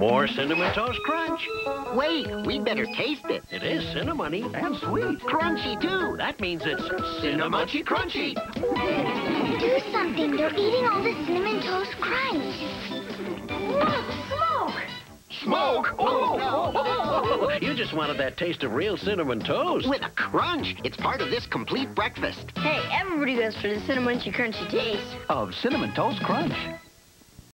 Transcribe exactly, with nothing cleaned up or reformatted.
More Cinnamon Toast Crunch. Wait, we'd better taste it. It is cinnamony and sweet. Crunchy, too. That means it's Cinnamunchy Crunchy. Do something. They're eating all the Cinnamon Toast Crunch. Look, smoke! Smoke? Oh, no. You just wanted that taste of real cinnamon toast. With a crunch. It's part of this complete breakfast. Hey, everybody goes for the Cinnamunchy Crunchy taste. Of Cinnamon Toast Crunch.